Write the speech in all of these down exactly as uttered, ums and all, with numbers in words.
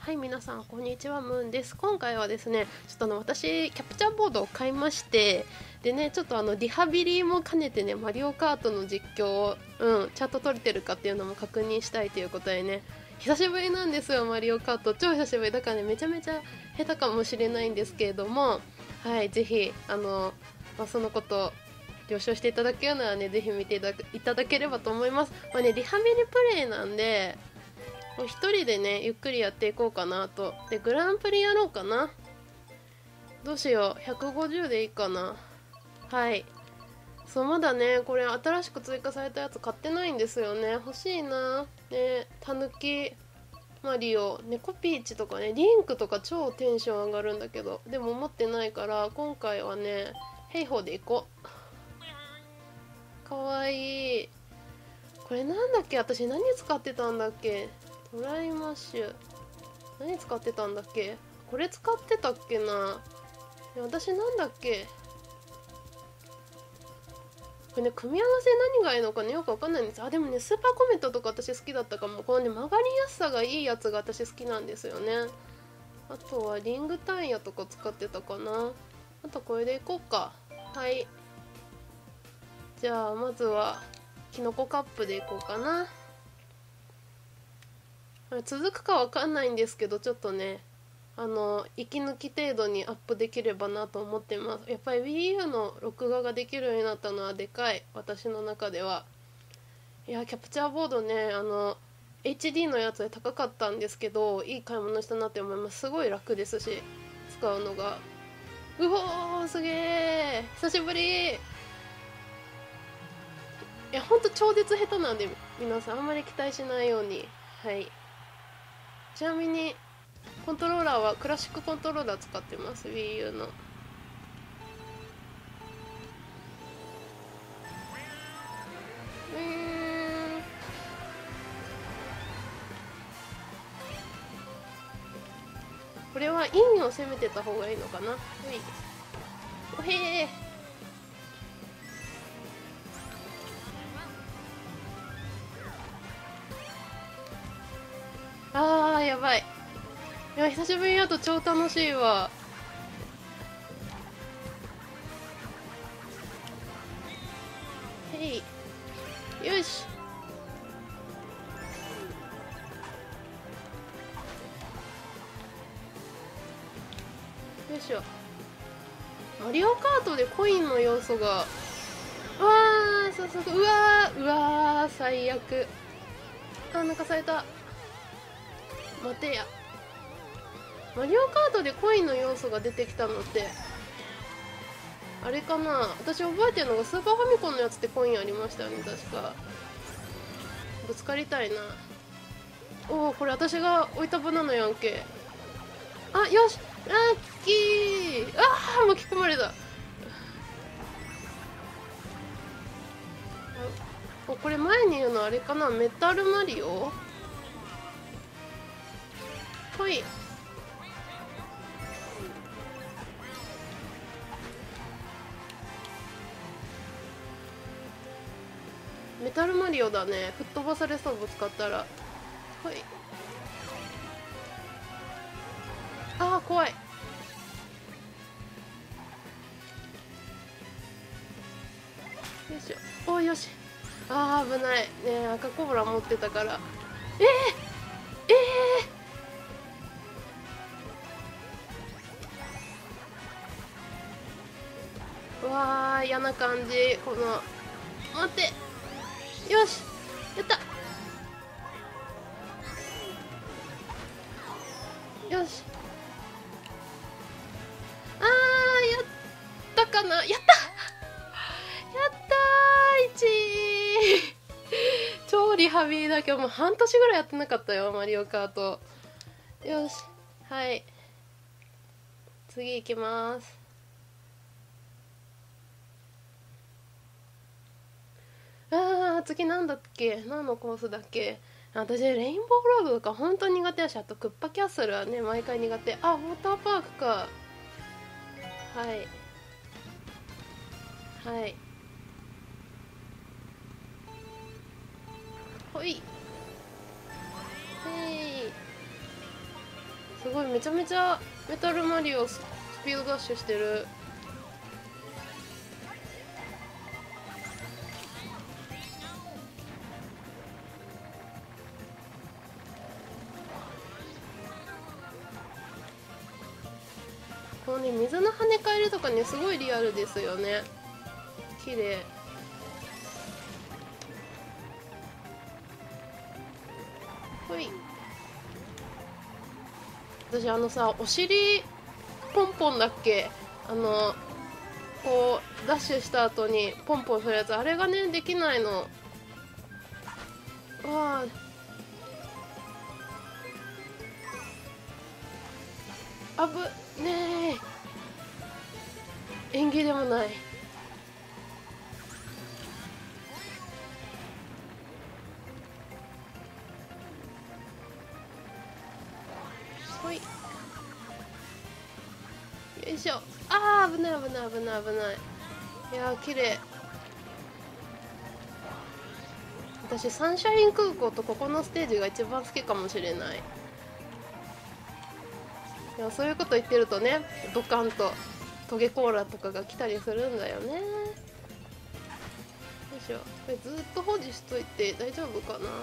はい、皆さんこんにちは、ムーンです。今回はですね、ちょっとあの私キャプチャーボードを買いまして、でね、ちょっとあのリハビリも兼ねてね、マリオカートの実況を、うん、ちゃんと撮れてるかっていうのも確認したいということでね、久しぶりなんですよ、マリオカート。超久しぶりだからね、めちゃめちゃ下手かもしれないんですけれども、はい、ぜひあの、まあ、そのこと了承していただけるならね、ぜひ見ていただいただければと思います。まあね、リハビリプレイなんでもう一人でねゆっくりやっていこうかなと。でグランプリやろうかな。どうしよう、ひゃくごじゅうでいいかな。はい、そうまだねこれ新しく追加されたやつ買ってないんですよね。欲しいな。ね、たぬきマリオ、猫ピーチとかね、リンクとか超テンション上がるんだけど、でも持ってないから今回はねヘイホーでいこう。かわいい。これなんだっけ、私何使ってたんだっけ。トライマッシュ何使ってたんだっけ。これ使ってたっけな。私なんだっけ。これね、組み合わせ何がいいのかねよくわかんないんです。あ、でもねスーパーコメントとか私好きだったかも。このね曲がりやすさがいいやつが私好きなんですよね。あとはリングタイヤとか使ってたかな。あとこれでいこうか。はい、じゃあまずはキノコカップでいこうかな。続くかわかんないんですけど、ちょっとねあの息抜き程度にアップできればなと思ってます。やっぱり WiiU の録画ができるようになったのはでかい、私の中では。いやキャプチャーボードね、あの エイチディー のやつで高かったんですけど、いい買い物したなって思います。すごい楽ですし使うのが。うおーすげえ久しぶり。いやほんと超絶下手なんで皆さんあんまり期待しないように。はい、ちなみにコントローラーはクラシックコントローラー使ってます、 WiiU の。うーん、これはインを攻めてた方がいいのかな。ほい、おへー。あーやばい。いや久しぶりにやると超楽しいわ。へい、よし。よいしょ。マリオカートでコインの要素が、うわーそうそうそう、うわーうわー最悪。あーなんかされた。待てや、マリオカートでコインの要素が出てきたのってあれかな。私覚えてるのがスーパーファミコンのやつってコインありましたよね確か。ぶつかりたいな。おおこれ私が置いたバナナやんけ。あよしラッキー。あー巻き込まれた。おこれ前に言うのあれかな、メタルマリオ。ほい。メタルマリオだね。吹っ飛ばされそう、ぶつかったら。ほい。あー怖い。よいしょ。おーよし。あー危ないねえ、赤コブラ持ってたから。えー、えー、うわー嫌な感じ。この待って、よしやった。よし、あーやったかな。やったやったーいちい超リハビリだけどもう半年ぐらいやってなかったよマリオカート。よし、はい次行きます。あー次なんだっけ、何のコースだっけ。私レインボーロードとか本当に苦手だし、あとクッパキャッスルはね毎回苦手。あウォーターパークか。はいはい、ほい。へい、 すごい、めちゃめちゃメタルマリオスピードダッシュしてる。このね、水の跳ね返りとかね、すごいリアルですよね。綺麗。ほい。私あのさ、お尻ポンポンだっけ、あのこうダッシュした後にポンポンするやつ、あれがねできないの。わあ、あぶねえ、縁起でもない。ほい、よいしょ。あー、危ない危ない危ない危ない。いやー、綺麗。私サンシャイン空港とここのステージが一番好きかもしれない。いや、そういうこと言ってるとね、ドカンとトゲコーラとかが来たりするんだよね。よいしょ。これずっと保持しといて大丈夫かな。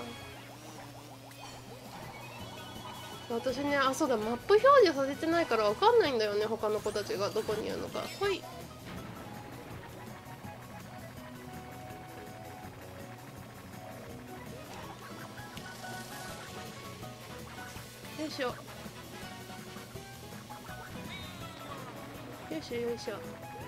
私ね、あ、そうだ、マップ表示させてないから分かんないんだよね、他の子たちがどこにいるのか。ほい。よいしょ。よいしょよいしょ。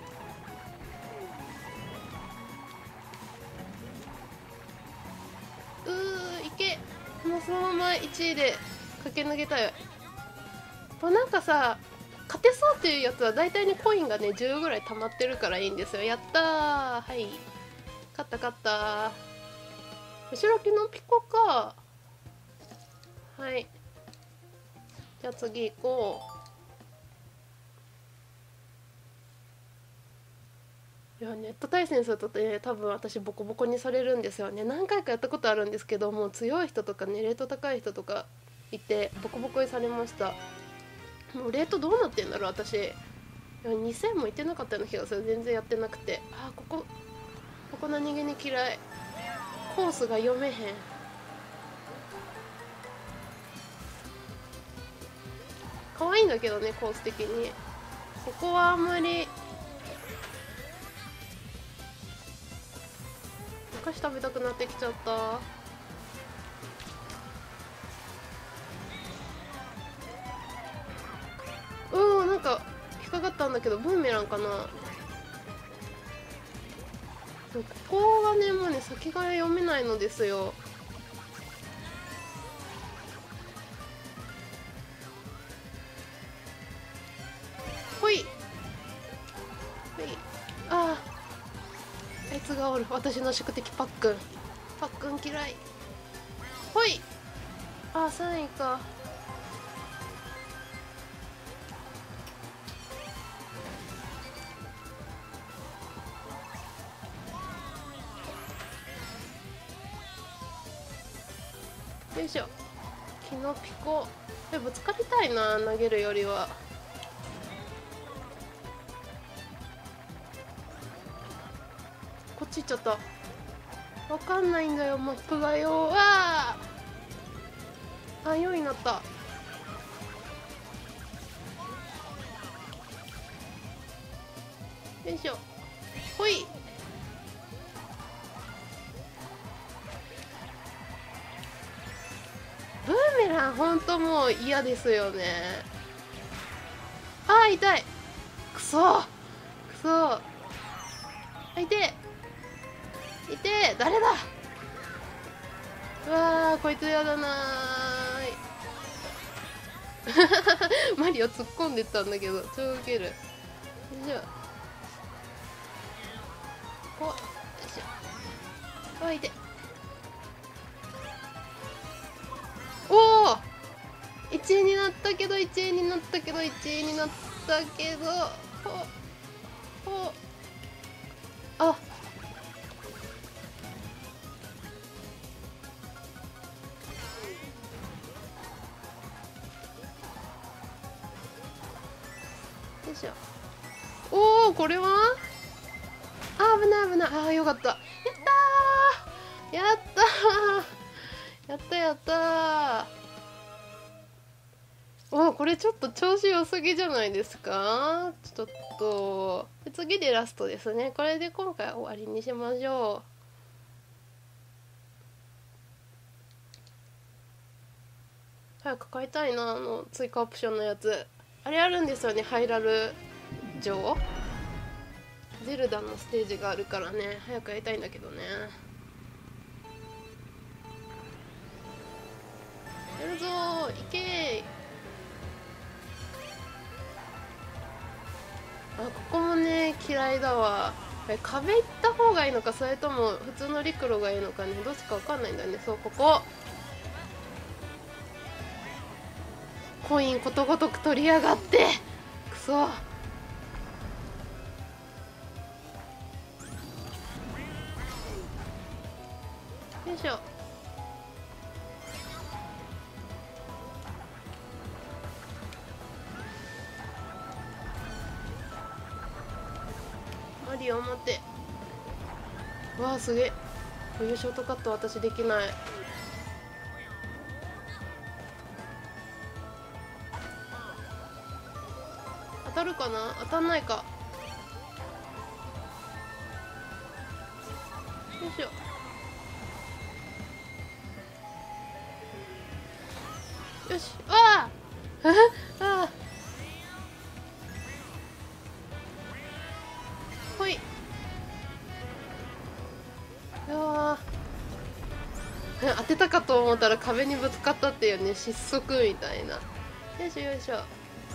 うー、いけ。もうそのままいちいで駆け抜けたい。まあ、なんかさ、勝てそうっていうやつは大体ね、コインがねじゅうぐらい溜まってるからいいんですよ。やったー。はい、勝った勝った。後ろ木のピコか。はい、じゃあ次行こう。いや、ネット対戦するとね、多分私ボコボコにされるんですよね。何回かやったことあるんですけども、強い人とかね、レート高い人とかいてボコボコにされました。もうレートどうなってんだろう私。いや、にせんもいってなかったような気がする。全然やってなくて。あー、ここここ何気に嫌い。コースが読めへん。可愛いんだけどね、コース的に。ここはあんまり。お菓子食べたくなってきちゃった。うん、なんか引っかかったんだけど、ブーメランかな。ここがね、もうね、先が読めないのですよ。ほいほい。ああ、あいつがおる。私の宿敵パックン。パックン嫌い。ほい。ああ、さんいか。よいしょ。キノピコ。え、ぶつかりたいな、投げるよりは。こっち行っちゃった。わかんないんだよ、マップがよ。わああ、よんいになった。よいしょ。ほい。ブーメランほんともう嫌ですよね。あー、痛い。くそくそ。あ、痛い痛い。誰だ。うわー、こいつやだなー。マリオ突っ込んでったんだけど超ウケる。よいしょ。お、よいしょ。あ、痛い。おお、いちいになったけどいちいになったけどいちいになったけど、ほほあ、 いしょ。おお、これはあ、危ない危ない。あー、よかった。やったーやったーやったやったー。おお、これちょっと調子良すぎじゃないですか。ちょっと次でラストですね。これで今回終わりにしましょう。早く買いたいな、あの追加オプションのやつ。あれあるんですよね、ハイラル城ゼルダのステージがあるからね、早くやりたいんだけどね。やるぞー、いけー。あ、ここもね嫌いだわ。壁行った方がいいのか、それとも普通の陸路がいいのかね、どっちか分かんないんだね。そう、ここコインことごとく取りやがって、くそ。よいしょ。マリオ待って。わあ、すげえ。こういうショートカット私できない。当たるかな、当たんないか。よいしょ。よし、ああああ、ほい。うわー、当てたかと思ったら壁にぶつかったっていうね、失速みたいな。よいしょよいしょ。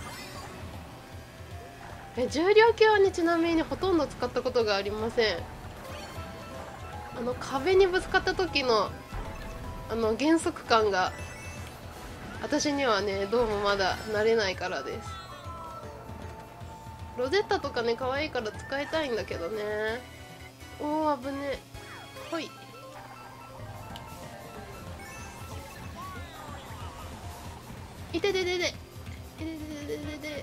え、重量級はね、ちなみにほとんど使ったことがありません。あの壁にぶつかった時のあの減速感が私にはね、どうもまだ慣れないからです。ロゼッタとかね、可愛いから使いたいんだけどね。おお、危ねえ。ほい。いてててて。いててててて。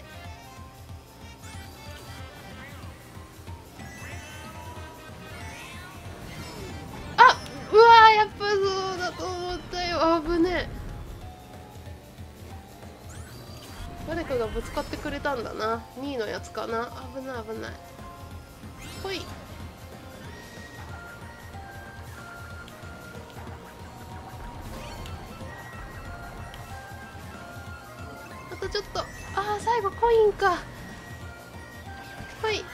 あ、うわー、やっぱそうだと思ったよ。危ねえ。誰かがぶつかってくれたんだな。にいのやつかな。危ない危ない。ほい。あとちょっと。ああ、最後コインか。ほい。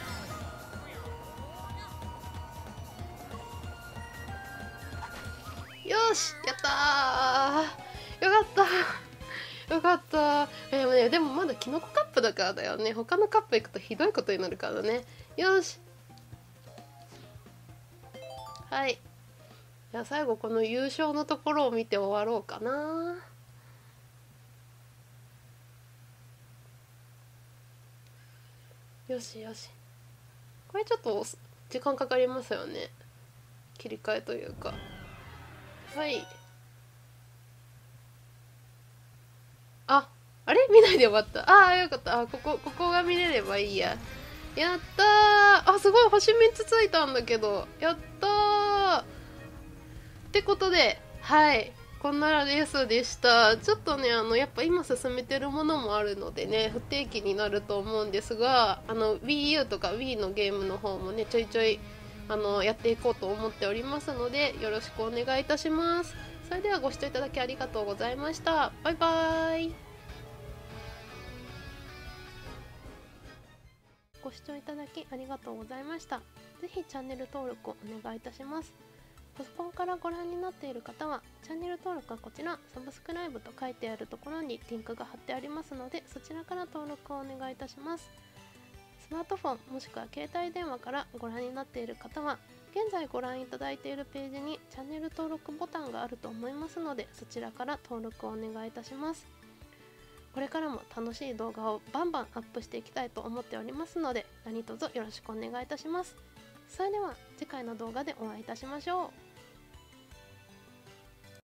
よし、やったー。よかったよかった。えーね、でもまだキノコカップだからだよね。他のカップ行くとひどいことになるからね。よし。はい。じゃあ最後この優勝のところを見て終わろうかな。よしよし。これちょっと時間かかりますよね。切り替えというか。はい。あ、あれ見ないで終わった。ああ、よかった。あ、ここ、ここが見れればいいや。やったー。あ、すごい。星みっつついたんだけど。やったー。ってことで、はい。こんなレースでした。ちょっとね、あの、やっぱ今進めてるものもあるのでね、不定期になると思うんですが、あの、WiiU とか Wii のゲームの方もね、ちょいちょい、あの、やっていこうと思っておりますので、よろしくお願いいたします。それではご視聴いただきありがとうございました。バイバーイ。ご視聴いただきありがとうございました。ぜひチャンネル登録をお願いいたします。パソコンからご覧になっている方は、チャンネル登録はこちら、サブスクライブと書いてあるところにリンクが貼ってありますので、そちらから登録をお願いいたします。スマートフォンもしくは携帯電話からご覧になっている方は、現在ご覧いただいているページにチャンネル登録ボタンがあると思いますので、そちらから登録をお願いいたします。これからも楽しい動画をバンバンアップしていきたいと思っておりますので、何卒よろしくお願いいたします。それでは次回の動画でお会いいたしましょう。